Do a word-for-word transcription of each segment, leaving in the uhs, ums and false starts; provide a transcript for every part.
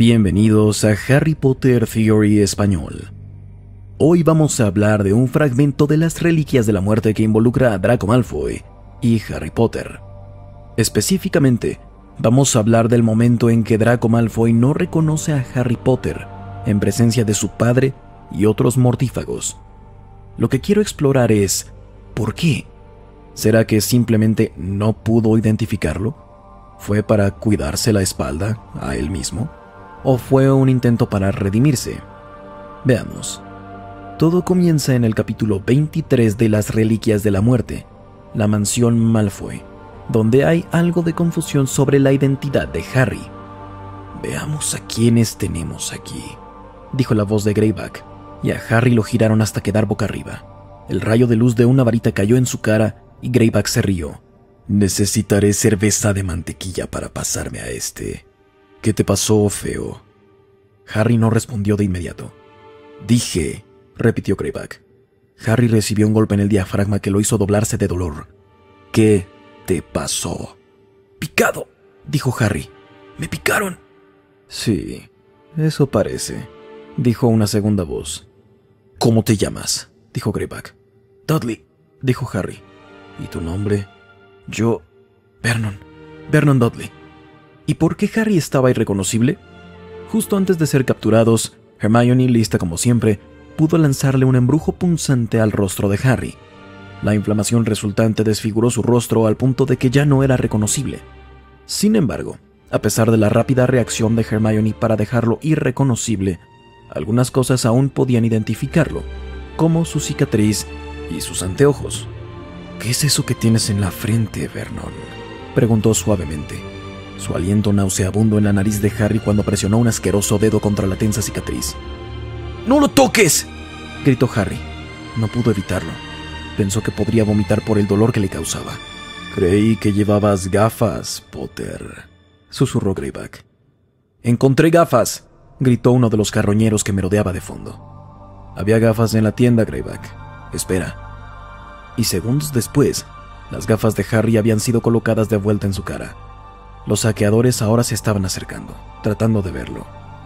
Bienvenidos a Harry Potter Theory Español. Hoy vamos a hablar de un fragmento de las Reliquias de la Muerte que involucra a Draco Malfoy y Harry Potter. Específicamente, vamos a hablar del momento en que Draco Malfoy no reconoce a Harry Potter en presencia de su padre y otros mortífagos. Lo que quiero explorar es, ¿por qué? ¿Será que simplemente no pudo identificarlo? ¿Fue para cuidarse la espalda a él mismo? ¿O fue un intento para redimirse? Veamos. Todo comienza en el capítulo veintitrés de las Reliquias de la Muerte, la mansión Malfoy, donde hay algo de confusión sobre la identidad de Harry. Veamos a quiénes tenemos aquí, dijo la voz de Greyback, y a Harry lo giraron hasta quedar boca arriba. El rayo de luz de una varita cayó en su cara y Greyback se rió. Necesitaré cerveza de mantequilla para pasarme a este. ¿Qué te pasó, feo? Harry no respondió de inmediato. Dije, repitió Greyback. Harry recibió un golpe en el diafragma que lo hizo doblarse de dolor. ¿Qué te pasó? Picado, dijo Harry. ¿Me picaron? Sí, eso parece, dijo una segunda voz. ¿Cómo te llamas? Dijo Greyback. Dudley, dijo Harry. ¿Y tu nombre? Yo... Vernon. Vernon Dudley. ¿Y por qué Harry estaba irreconocible? Justo antes de ser capturados, Hermione, lista como siempre, pudo lanzarle un embrujo punzante al rostro de Harry. La inflamación resultante desfiguró su rostro al punto de que ya no era reconocible. Sin embargo, a pesar de la rápida reacción de Hermione para dejarlo irreconocible, algunas cosas aún podían identificarlo, como su cicatriz y sus anteojos. ¿Qué es eso que tienes en la frente, Vernon?, preguntó suavemente. Su aliento nauseabundo en la nariz de Harry cuando presionó un asqueroso dedo contra la tensa cicatriz. ¡No lo toques!, gritó Harry. No pudo evitarlo. Pensó que podría vomitar por el dolor que le causaba. Creí que llevabas gafas, Potter, susurró Greyback. ¡Encontré gafas!, gritó uno de los carroñeros que merodeaba de fondo. Había gafas en la tienda, Greyback. Espera. Y segundos después, las gafas de Harry habían sido colocadas de vuelta en su cara. Los saqueadores ahora se estaban acercando, tratando de verlo.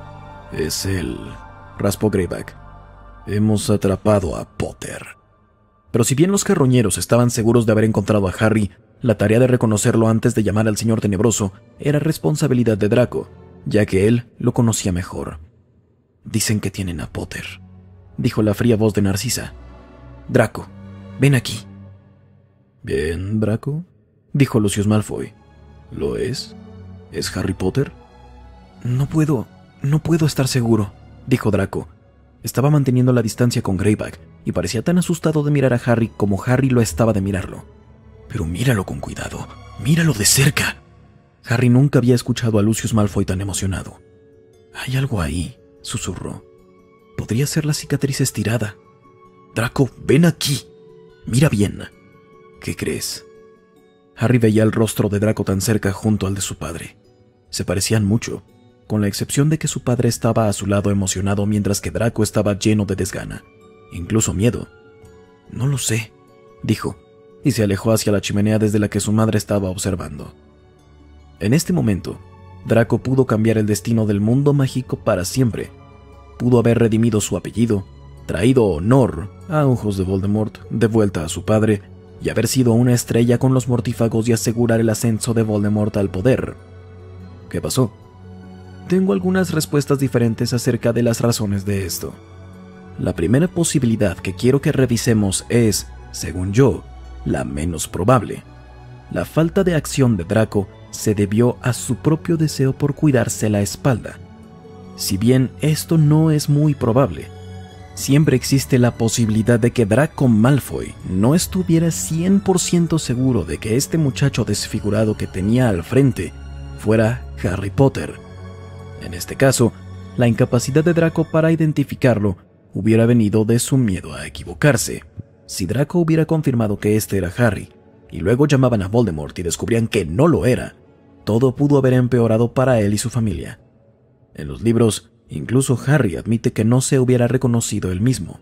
Es él, raspó Greyback. Hemos atrapado a Potter. Pero si bien los carroñeros estaban seguros de haber encontrado a Harry, la tarea de reconocerlo antes de llamar al Señor Tenebroso era responsabilidad de Draco, ya que él lo conocía mejor. Dicen que tienen a Potter, dijo la fría voz de Narcisa. Draco, ven aquí. Bien, Draco, dijo Lucius Malfoy. ¿Lo es? ¿Es Harry Potter? No puedo, no puedo estar seguro, dijo Draco. Estaba manteniendo la distancia con Greyback y parecía tan asustado de mirar a Harry como Harry lo estaba de mirarlo. Pero míralo con cuidado, míralo de cerca. Harry nunca había escuchado a Lucius Malfoy tan emocionado. Hay algo ahí, susurró. Podría ser la cicatriz estirada. Draco, ven aquí. Mira bien. ¿Qué crees? Harry veía el rostro de Draco tan cerca junto al de su padre. Se parecían mucho, con la excepción de que su padre estaba a su lado emocionado mientras que Draco estaba lleno de desgana, incluso miedo. No lo sé, dijo, y se alejó hacia la chimenea desde la que su madre estaba observando. En este momento, Draco pudo cambiar el destino del mundo mágico para siempre. Pudo haber redimido su apellido, traído honor, a ojos de Voldemort, de vuelta a su padre, y haber sido una estrella con los mortífagos y asegurar el ascenso de Voldemort al poder. ¿Qué pasó? Tengo algunas respuestas diferentes acerca de las razones de esto. La primera posibilidad que quiero que revisemos es, según yo, la menos probable. La falta de acción de Draco se debió a su propio deseo por cuidarse la espalda. Si bien esto no es muy probable, siempre existe la posibilidad de que Draco Malfoy no estuviera cien por ciento seguro de que este muchacho desfigurado que tenía al frente fuera Harry Potter. En este caso, la incapacidad de Draco para identificarlo hubiera venido de su miedo a equivocarse. Si Draco hubiera confirmado que este era Harry, y luego llamaban a Voldemort y descubrían que no lo era, todo pudo haber empeorado para él y su familia. En los libros, incluso Harry admite que no se hubiera reconocido él mismo.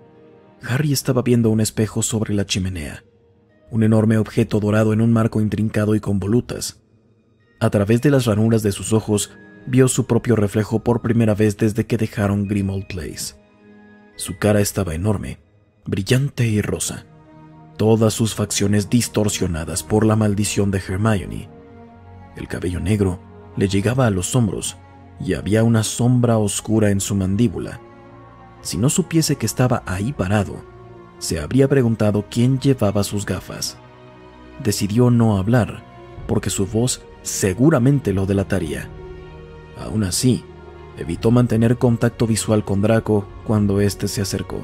Harry estaba viendo un espejo sobre la chimenea, un enorme objeto dorado en un marco intrincado y con volutas. A través de las ranuras de sus ojos vio su propio reflejo por primera vez desde que dejaron Grimmauld Place. Su cara estaba enorme, brillante y rosa, todas sus facciones distorsionadas por la maldición de Hermione. El cabello negro le llegaba a los hombros y había una sombra oscura en su mandíbula. Si no supiese que estaba ahí parado, se habría preguntado quién llevaba sus gafas. Decidió no hablar, porque su voz seguramente lo delataría. Aún así, evitó mantener contacto visual con Draco cuando éste se acercó.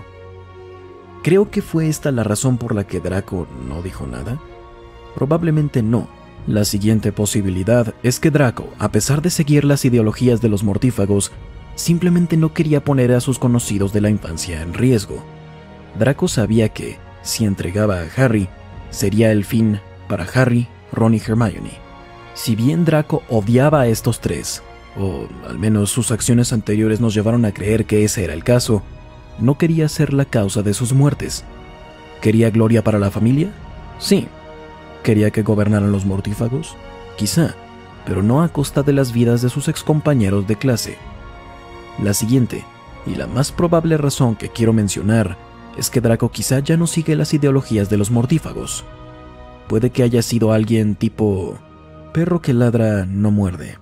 ¿Creo que fue esta la razón por la que Draco no dijo nada? Probablemente no. La siguiente posibilidad es que Draco, a pesar de seguir las ideologías de los mortífagos, simplemente no quería poner a sus conocidos de la infancia en riesgo. Draco sabía que, si entregaba a Harry, sería el fin para Harry, Ron y Hermione. Si bien Draco odiaba a estos tres, o al menos sus acciones anteriores nos llevaron a creer que ese era el caso, no quería ser la causa de sus muertes. ¿Quería gloria para la familia? Sí. ¿Quería que gobernaran los mortífagos? Quizá, pero no a costa de las vidas de sus excompañeros de clase. La siguiente, y la más probable razón que quiero mencionar, es que Draco quizá ya no sigue las ideologías de los mortífagos. Puede que haya sido alguien tipo perro que ladra no muerde.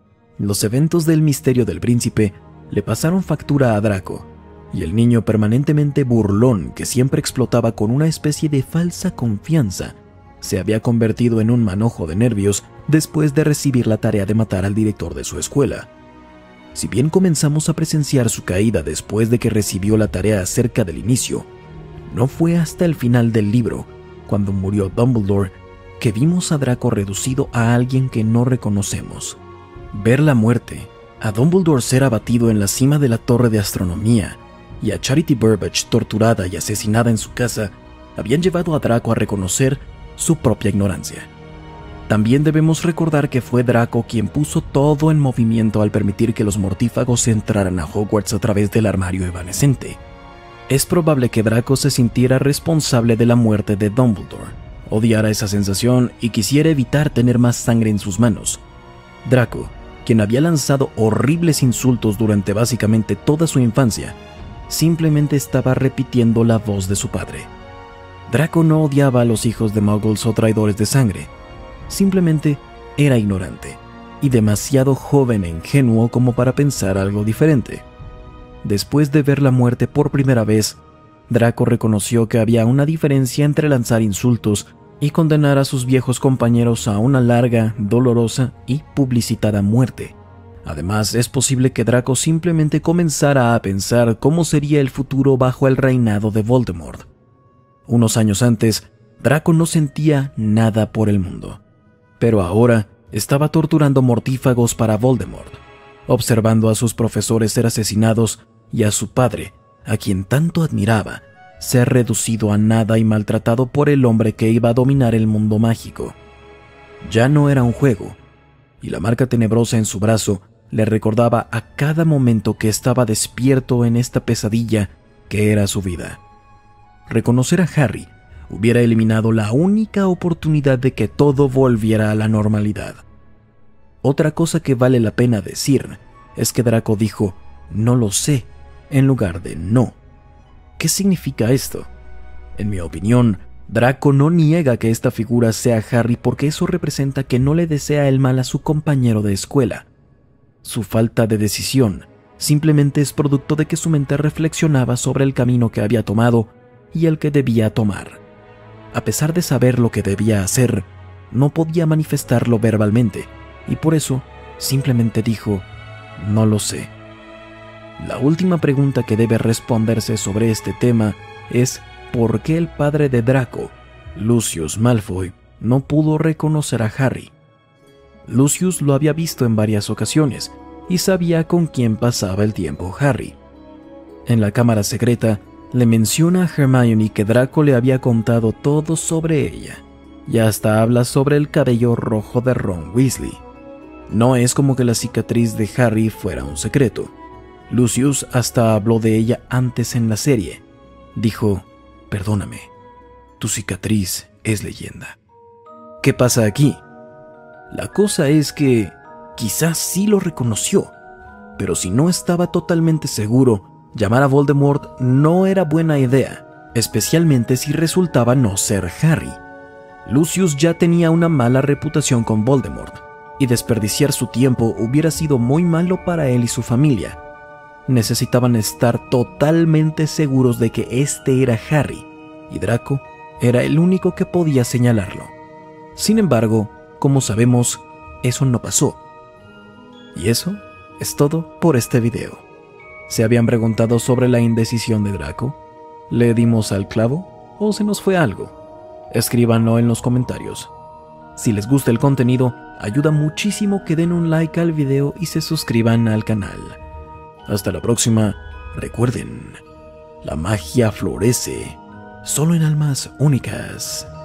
Los eventos del misterio del príncipe le pasaron factura a Draco, y el niño permanentemente burlón que siempre explotaba con una especie de falsa confianza se había convertido en un manojo de nervios después de recibir la tarea de matar al director de su escuela. Si bien comenzamos a presenciar su caída después de que recibió la tarea cerca del inicio, no fue hasta el final del libro, cuando murió Dumbledore, que vimos a Draco reducido a alguien que no reconocemos. Ver la muerte, a Dumbledore ser abatido en la cima de la torre de astronomía y a Charity Burbage torturada y asesinada en su casa, habían llevado a Draco a reconocer su propia ignorancia. También debemos recordar que fue Draco quien puso todo en movimiento al permitir que los mortífagos entraran a Hogwarts a través del armario evanescente. Es probable que Draco se sintiera responsable de la muerte de Dumbledore, odiara esa sensación y quisiera evitar tener más sangre en sus manos. Draco, quien había lanzado horribles insultos durante básicamente toda su infancia, simplemente estaba repitiendo la voz de su padre. Draco no odiaba a los hijos de muggles o traidores de sangre, simplemente era ignorante y demasiado joven e ingenuo como para pensar algo diferente. Después de ver la muerte por primera vez, Draco reconoció que había una diferencia entre lanzar insultos y condenar a sus viejos compañeros a una larga, dolorosa y publicitada muerte. Además, es posible que Draco simplemente comenzara a pensar cómo sería el futuro bajo el reinado de Voldemort. Unos años antes, Draco no sentía nada por el mundo, pero ahora estaba torturando mortífagos para Voldemort, observando a sus profesores ser asesinados y a su padre, a quien tanto admiraba, ser reducido a nada y maltratado por el hombre que iba a dominar el mundo mágico. Ya no era un juego, y la marca tenebrosa en su brazo le recordaba a cada momento que estaba despierto en esta pesadilla que era su vida. Reconocer a Harry hubiera eliminado la única oportunidad de que todo volviera a la normalidad. Otra cosa que vale la pena decir es que Draco dijo «no lo sé» en lugar de «no». ¿Qué significa esto? En mi opinión, Draco no niega que esta figura sea Harry porque eso representa que no le desea el mal a su compañero de escuela. Su falta de decisión simplemente es producto de que su mente reflexionaba sobre el camino que había tomado y el que debía tomar. A pesar de saber lo que debía hacer, no podía manifestarlo verbalmente, y por eso simplemente dijo, no lo sé. La última pregunta que debe responderse sobre este tema es ¿por qué el padre de Draco, Lucius Malfoy, no pudo reconocer a Harry? Lucius lo había visto en varias ocasiones y sabía con quién pasaba el tiempo Harry. En la cámara secreta, le menciona a Hermione que Draco le había contado todo sobre ella, y hasta habla sobre el cabello rojo de Ron Weasley. No es como que la cicatriz de Harry fuera un secreto. Lucius hasta habló de ella antes en la serie. Dijo, perdóname, tu cicatriz es leyenda. ¿Qué pasa aquí? La cosa es que quizás sí lo reconoció, pero si no estaba totalmente seguro, llamar a Voldemort no era buena idea, especialmente si resultaba no ser Harry. Lucius ya tenía una mala reputación con Voldemort, y desperdiciar su tiempo hubiera sido muy malo para él y su familia. Necesitaban estar totalmente seguros de que este era Harry, y Draco era el único que podía señalarlo. Sin embargo, como sabemos, eso no pasó. Y eso es todo por este video. ¿Se habían preguntado sobre la indecisión de Draco? ¿Le dimos al clavo o se nos fue algo? Escríbanlo en los comentarios. Si les gusta el contenido, ayuda muchísimo que den un like al video y se suscriban al canal. Hasta la próxima. Recuerden, la magia florece solo en almas únicas.